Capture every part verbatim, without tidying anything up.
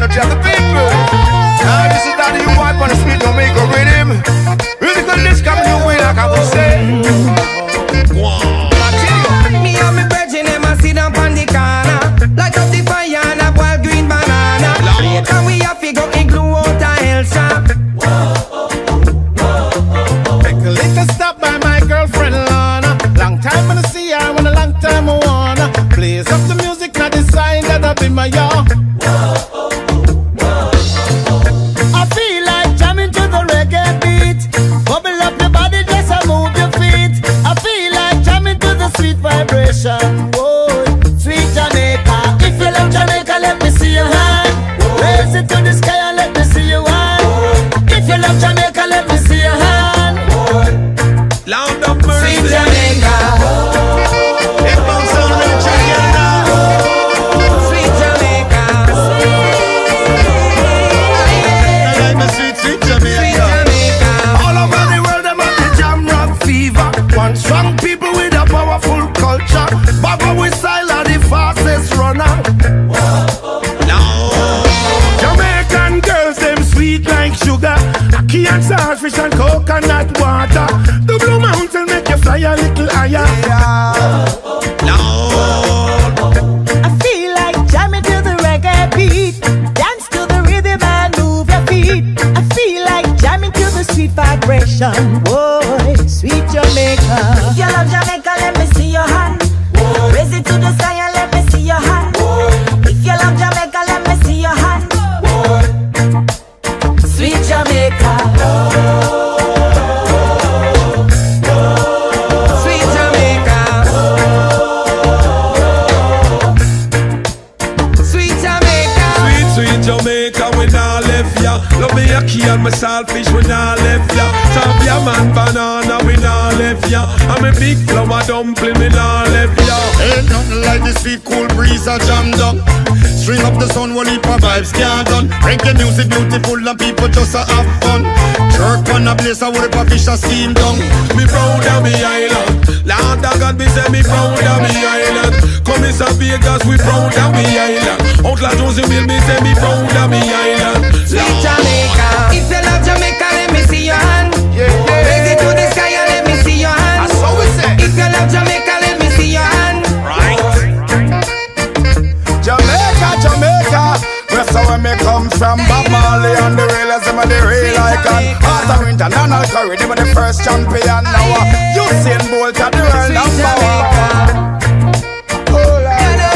challenge of the people. Now this is that you want on the street, don't make a rhythm. Really good, this coming your way like I would say. Me and me brethren, them a sit down on the corner, light up the fire and a boil green banana. Later we have to go igloo out a hell shop. Make a little stop by my girlfriend Lana. Long time I see her, and a long time I wanna. Blaze up the music, not the sign that I've been my yard. I feel like jamming to the reggae beat. Bubble up your body, just a move your feet. I feel like jamming to the sweet vibration. Whoa, sweet Jamaica. If you love Jamaica, let me see your hand. Raise it to the sky and let me see your hand. If you love Jamaica, let me see your hand. Lord of mercy, sweet Jamaica. It bounce on the chicken now. Sweet Jamaica. I like my sweet, sweet Jamaica. Sweet Jamaica. All over the world, them have the jam rock fever. One strong people with a powerful culture. Baba with style are the fastest runner. Jamaican girls, them sweet like sugar. Ackee and starfish and coconut water. The Blue Mountain make you fly a little higher. I feel like jamming to the reggae beat. Dance to the rhythm and move your feet. I feel like jamming to the sweet vibration. Whoa, sweet Jamaica. If you love Jamaica, let me see your hand. Raise it to the sky and let me see your hand. If you love Jamaica, let me see your hand. Sweet Jamaica. Sweet Jamaica. Sweet Jamaica. Sweet, sweet Jamaica, we nah left ya. Love me ackee and my saltfish, we nah left ya. Tapia man banana, we nah left ya. I'm a big flower dumpling, we nah left ya. Ain't nothing like the sweet cool breeze a jammed up. String up the sun, one heap of vibes can't done. Reggae music beautiful and people just a have fun. Jerk on a place, I would have fish a steam down. Me proud of me island. Lord of God, me say me proud of me island. Come in San Vegas, we proud of me island. Outlaw Jonesy will me say me proud of me island. Sweet Jamaica. If you love Jamaica, let me see your hand. Yeah, yeah. Raise it to the sky and let me see your hand. That's what we say. If you love Jamaica, let me see your hand. Right. Jamaica, Jamaica. Where so when me come from, Bob Marley and the railers, them are the real icon. After international curry, they were the first champion. Now uh, Usain Bolt are the world number one. Oh, Lord.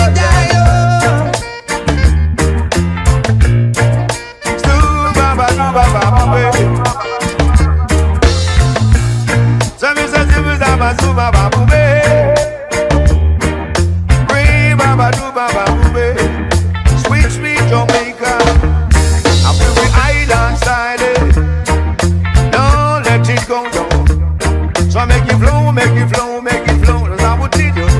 Stu baba du baba bube. Sami sa zibu zaba su baba bube. Free baba du baba bube. Sweet, sweet Jamaica. I feel the island side. Don't let it go down. So make it flow, make it flow, make it flow. That's how we did you.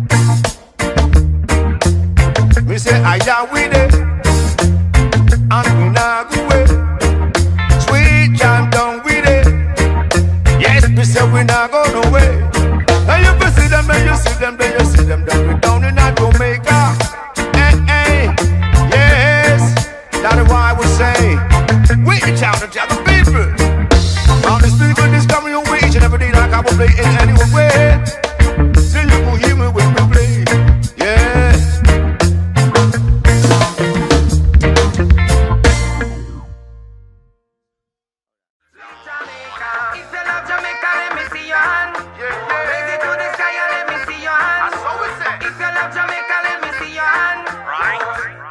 We say I am with it, and we not go away. Sweet jam down with it. Yes, we say we not go no way. Now you can see them, then you see them, then you see them down, down in that Jamaica. Hey, hey, yes, that is why we say we challenge other people. On the street when this coming your way, each and every day like I will play in any way. Till you will hear me when we play. Yeah. If you love Jamaica, let me see your hand. Raise it to the sky and let me see your hand. That's what we say. If you love Jamaica, let me see your hand. Right.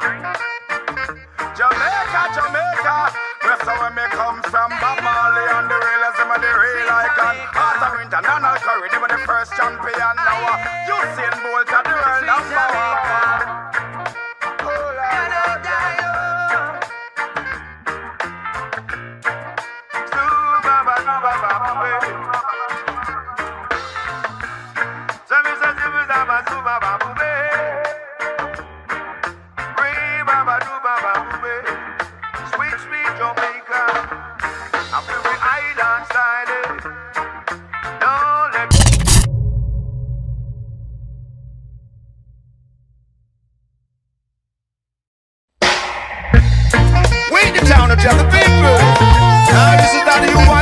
Jamaica, Jamaica. Where so when me come from, Bob Marley and the railers, them are the real icon. After international curry, they were the first champion. Now uh, Usain Bolt are the world number one. Oh, Lord. Stu baba du baba bube. Sami sa zibu zaba su baba bube. Free baba du baba bube. Sweet, sweet Jamaica. I feel the island side. Don't let Jah the people. Now this is that you want.